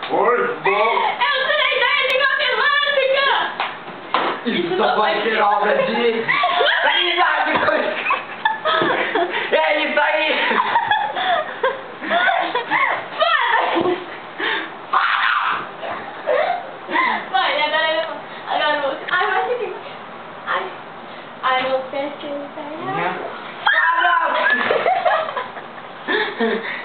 Orbo! Eu tirei ideia de matemática! Isso vai ser obra de... Amizade! É isso aí! Vai, agora eu vou. Ai, vai seguir. Ai, você se Minha... Ah, não!